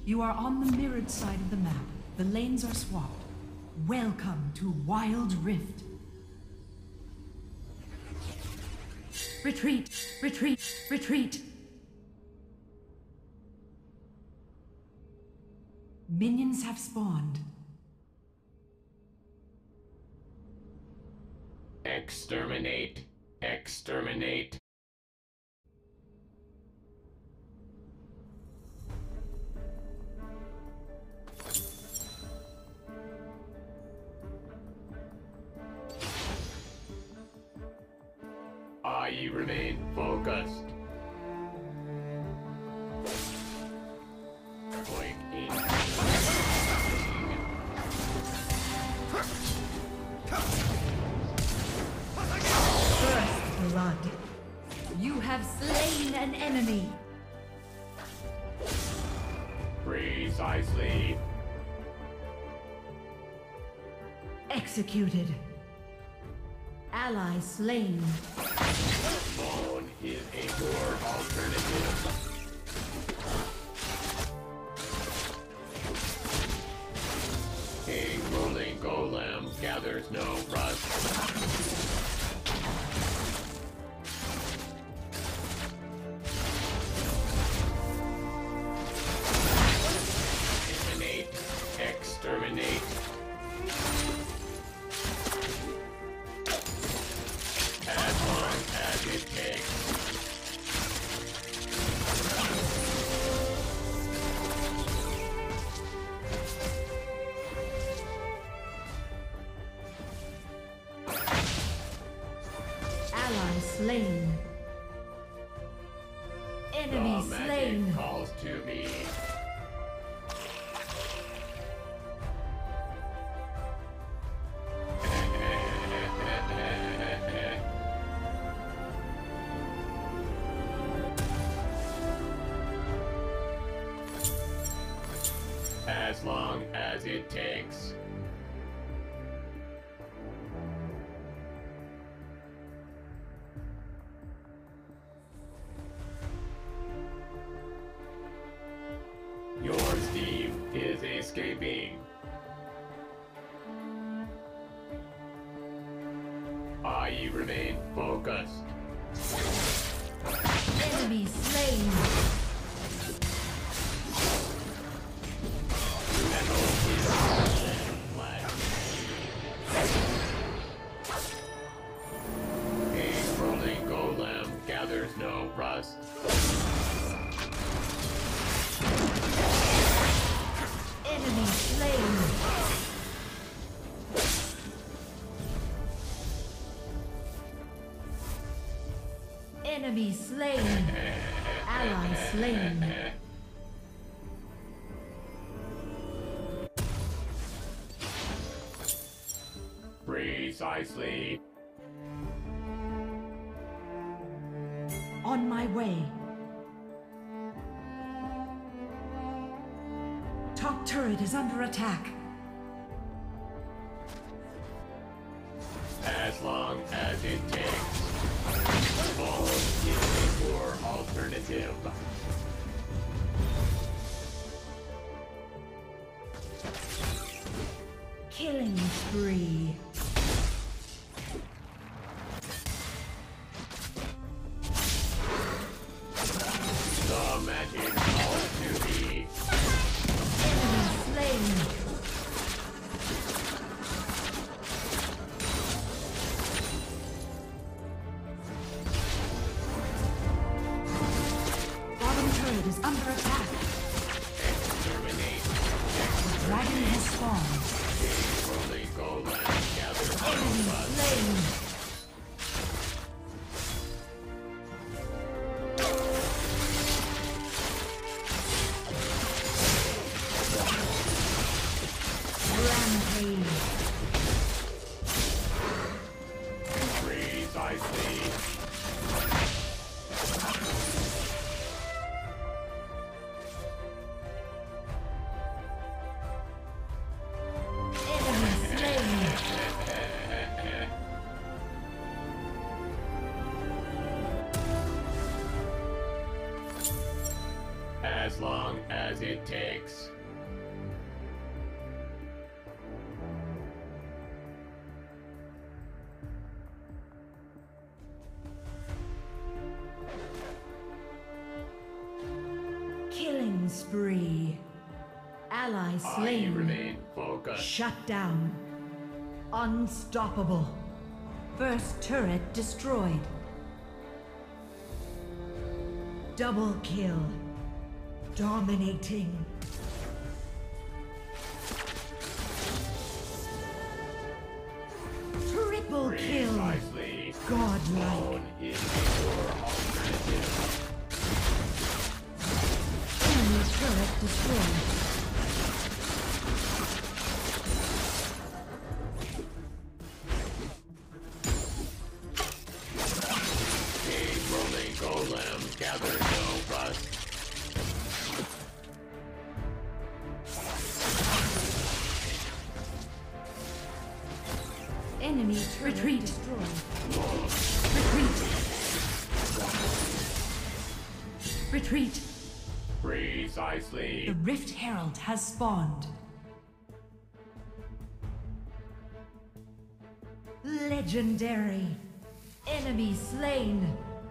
You are on the mirrored side of the map. The lanes are swapped. Welcome to Wild Rift. Retreat! Retreat! Retreat! Minions have spawned. Exterminate. Exterminate. I remain focused. First blood. You have slain an enemy. Precisely. Executed. Ally slain. Bone is a poor alternative. A rolling golem gathers no rust. Eliminate. Exterminate. As long as it takes. Ally slain. Enemy The slain. magic calls to me. As long as it takes. Your Steve is escaping. I remain focused. Enemy slain. Metal is black. A rolling golem gathers no rust. Enemy slain. Enemy slain. Ally slain. Precisely. On my way. Top turret is under attack. As long as it takes. Bone is a poor alternative. Killing spree. The magic calls to me. Enemy slain. Bottom turret is under attack. Exterminate. Dragon has spawned. Rolling golem gathers no Enemy rust. slain. Rampage. Precisely. Enemy slain. As long as it takes. Killing spree. Ally I slain. remain focused. Shut down. Unstoppable. First turret destroyed. Double kill. Dominating. Triple kill. Precisely. Godlike. Bone is your alternative. Enemy turret destroyed. A rolling golem gathers no rust. Enemy turret retreat destroyed. Retreat. Retreat. Precisely. The Rift Herald has spawned. Legendary. Enemy slain.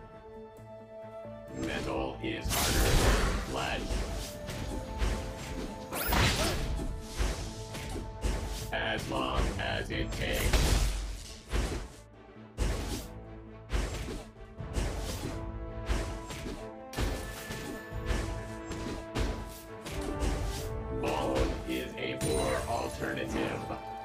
Metal is harder than flesh. As long as it takes. Bone is a poor alternative.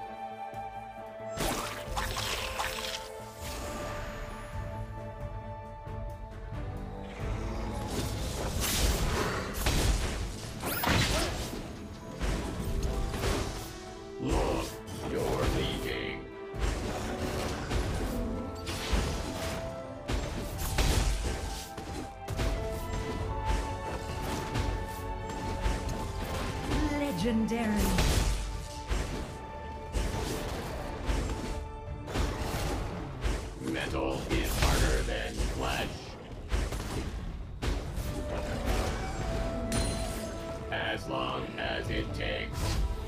Look, you're leaking. Legendary. Metal is harder than flesh. As long as it takes.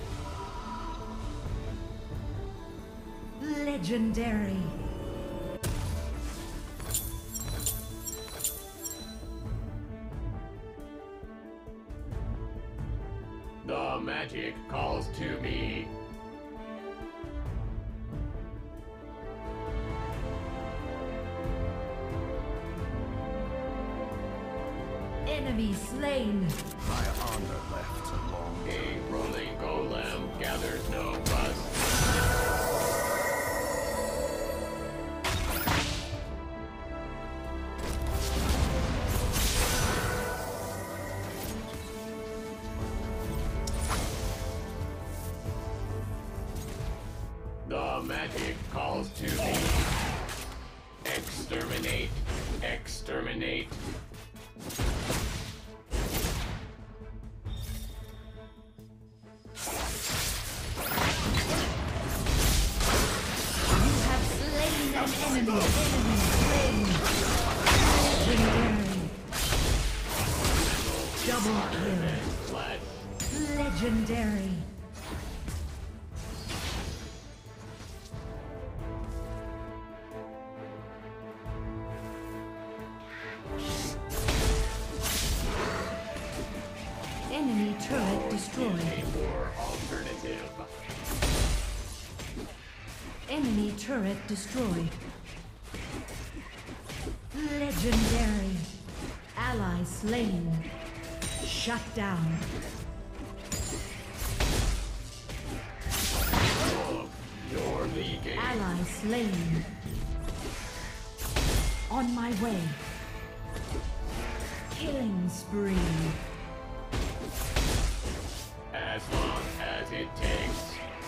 Legendary. The magic calls to me. Enemy slain. My honor left along. A rolling golem gathers no rust. The magic calls to me. Exterminate. Exterminate. You have slain an enemy. Enemy slain. Legendary. Double kill. Flesh. Legendary. Enemy turret destroyed. A poor alternative. Enemy turret destroyed. Legendary. Ally slain. Shut down. Look, you're leaking. Ally slain. On my way. Killing spree. As long as it takes.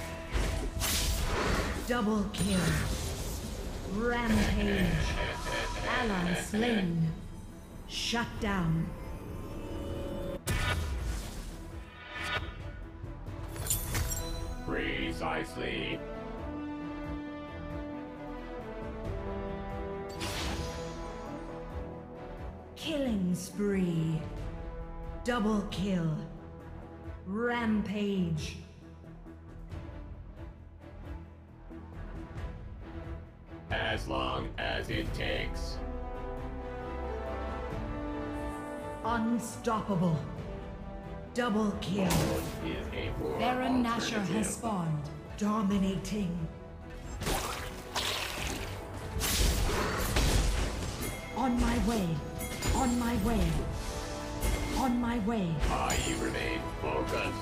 Double kill. Rampage. Ally slain. Shut down. Precisely. Killing spree. Double kill. Rampage. As long as it takes. Unstoppable. Double kill. Is a poor Baron Nashor alternative. has spawned. Dominating. On my way. On my way. On my way. I remain focused.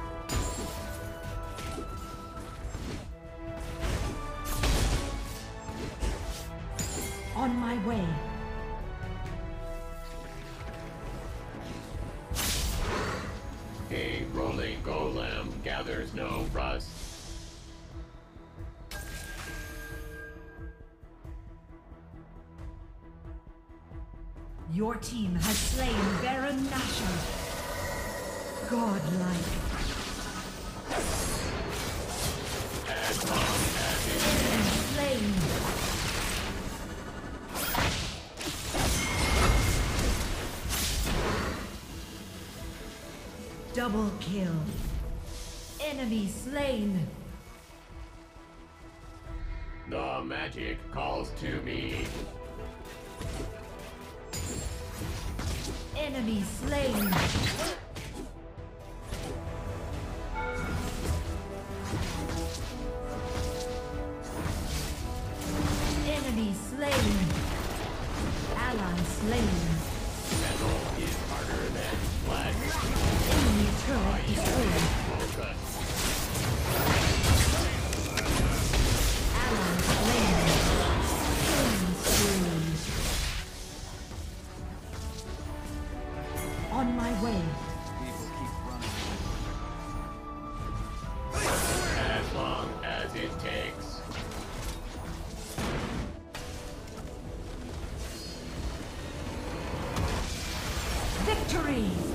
On my way. A rolling golem gathers no rust. Your team has slain Baron Nashor. Godlike. As long as it Enemy slain. Double kill. Enemy slain. the magic calls to me. Enemy slain. Enemy slain. Ally slain. Metal is harder than flesh. Enemy turret destroyed. Focus. Ally slain. Killing spree. On my way. People keep running. As long as it takes. Victory!